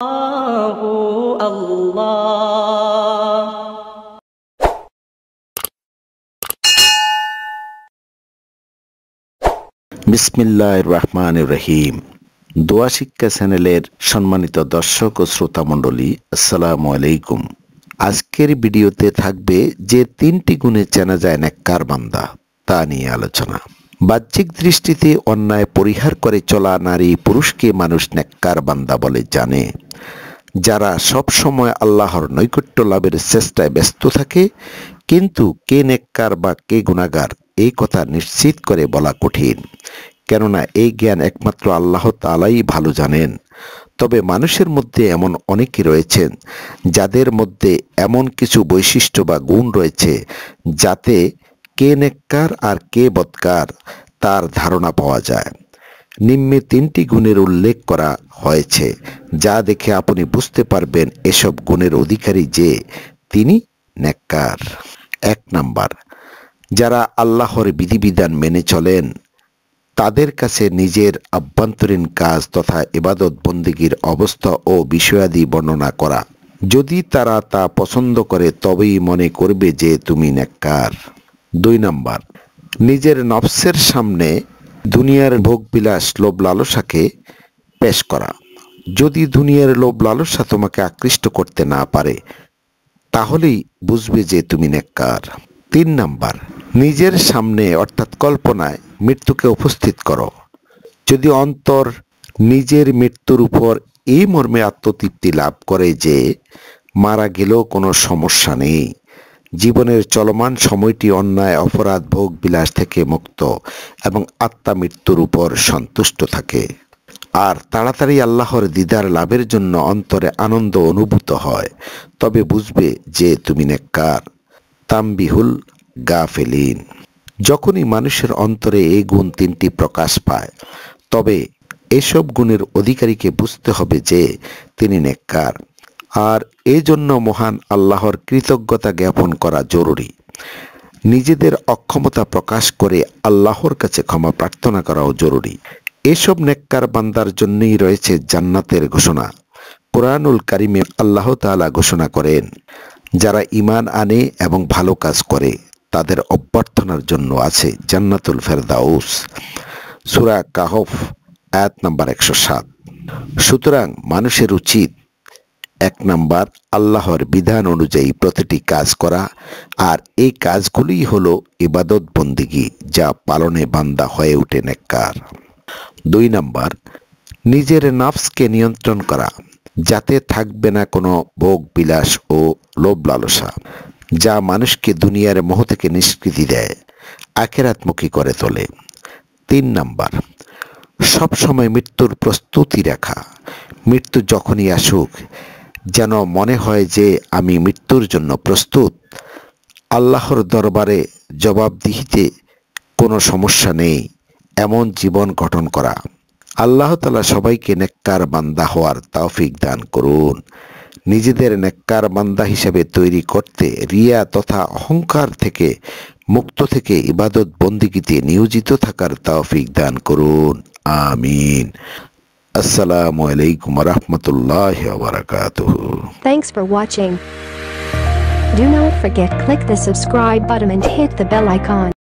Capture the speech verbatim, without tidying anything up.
বিসমিল্লাহির রহমানির রহিম। দোয়া শিক্ষা চ্যানেলের সম্মানিত দর্শক ও শ্রোতা মণ্ডলী, আসসালামু আলাইকুম। আজকের ভিডিওতে থাকবে যে তিনটি গুণে চেনা যায় নেককার বান্দা, তা নিয়ে আলোচনা। বাহ্যিক দৃষ্টিতে অন্যায় পরিহার করে চলা নারী পুরুষকে মানুষ নেককার বান্দা বলে জানে। যারা সব সময় আল্লাহর নৈকট্য লাভের চেষ্টায় ব্যস্ত থাকে, কিন্তু কে নেককার বা কে গুনাহগার এই কথা নিশ্চিত করে বলা কঠিন, কেননা এই জ্ঞান একমাত্র আল্লাহ তাআলাই ভালো জানেন। তবে মানুষের মধ্যে এমন অনেকে রয়েছেন যাদের মধ্যে এমন কিছু বৈশিষ্ট্য বা গুণ রয়েছে যাতে কে নেককার আর কে বদকার তার ধারণা পাওয়া যায়। নিম্নে তিনটি গুণের উল্লেখ করা হয়েছে, যা দেখে আপনি বুঝতে পারবেন এসব গুণের অধিকারী যে তিনি নেককার। এক নাম্বার, যারা আল্লাহর বিধিবিধান মেনে চলেন, তাদের কাছে নিজের আভ্যন্তরীণ কাজ তথা ইবাদত বন্দেগীর অবস্থা ও বিষয়াদি বর্ণনা করা। যদি তারা তা পছন্দ করে তবেই মনে করবে যে তুমি নেককার। দুই নাম্বার, নিজের নফসের সামনে দুনিয়ার ভোগবিলাস লোভ লালসাকে পেশ করা। যদি দুনিয়ার লোভ লালসা তোমাকে আকৃষ্ট করতে না পারে, তাহলেই বুঝবে যে তুমি নেককার। তিন নাম্বার, নিজের সামনে অর্থাৎ কল্পনায় মৃত্যুকে উপস্থিত করো। যদি অন্তর নিজের মৃত্যুর উপর এই মর্মে আত্মতৃপ্তি লাভ করে যে মারা গেলেও কোনো সমস্যা নেই, জীবনের চলমান সময়টি অন্যায় অপরাধ ভোগ বিলাস থেকে মুক্ত এবং আত্মা মৃত্যুর উপর সন্তুষ্ট থাকে, আর তাড়াতাড়ি আল্লাহর দিদার লাভের জন্য অন্তরে আনন্দ অনুভূত হয়, তবে বুঝবে যে তুমি নেককার। তামবিহুল গাফিলিন। যখনই মানুষের অন্তরে এই গুণ তিনটি প্রকাশ পায়, তবে এসব গুণের অধিকারীকে বুঝতে হবে যে তিনি নেককার, আর এজন্য মহান আল্লাহর কৃতজ্ঞতা জ্ঞাপন করা জরুরি। নিজেদের অক্ষমতা প্রকাশ করে আল্লাহর কাছে ক্ষমা প্রার্থনা করাও জরুরি। এসব নেককার বান্দার জন্যই রয়েছে জান্নাতের ঘোষণা। কুরআনুল কারিমে আল্লাহ তাআলা ঘোষণা করেন, যারা ঈমান আনে এবং ভালো কাজ করে তাদের অভ্যর্থনার জন্য আছে জান্নাতুল ফেরদাউস। সূরা কাহফ আয়াত নাম্বার একশো সাত। সুতরাং মানুষের উচিত এক নাম্বার, আল্লাহর বিধান অনুযায়ী প্রতিটি কাজ করা, আর এই কাজগুলোই হলো ইবাদত বন্দেগী, যা পালনে বান্দা হয়ে ওঠে নেককার। দুই নাম্বার, নিজের নফসকে নিয়ন্ত্রণ করা, যাতে থাকবে না কোনো ভোগ বিলাস ও লোভ লালসা, যা মানুষকে দুনিয়ার মোহ থেকে নিষ্কৃতি দেয়, আখিরাতমুখী করে তোলে। তিন নাম্বার, সব সময় মৃত্যুর প্রস্তুতি রাখা। মৃত্যু যখনই আসুক যেন মনে হয় যে আমি মৃত্যুর জন্য প্রস্তুত। আল্লাহর দরবারে জবাবদিহিতে কোনো সমস্যা নেই, এমন জীবন গঠন করা। আল্লাহ তাআলা সবাইকে নেককার বান্দা হওয়ার তৌফিক দান করুন। নিজেদের নেককার বান্দা হিসেবে তৈরি করতে রিয়া তথা অহংকার থেকে মুক্ত থেকে ইবাদত বন্দেগীতে নিয়োজিত থাকার তৌফিক দান করুন। আমিন। আসসালামু আলাইকুম ওয়া রাহমাতুল্লাহি ওয়া বারাকাতুহু। Thanks for watching. Do not forget click the subscribe button and hit the bell icon.